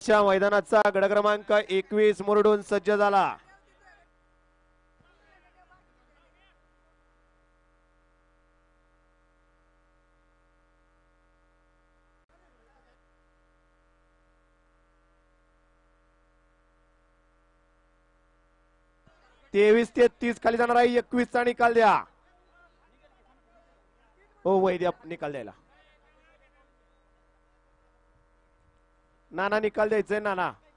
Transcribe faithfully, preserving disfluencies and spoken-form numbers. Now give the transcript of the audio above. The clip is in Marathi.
मैदानाचा गड क्रमांक एकवीस मुरडून सज्ज झाला। तेवीस ते तीस खाली जाणार आहे। एकवीस चा निकाल द्या। हो वैद्य निकाल द्यायला। नाना निकाल द्यायचंय नाना।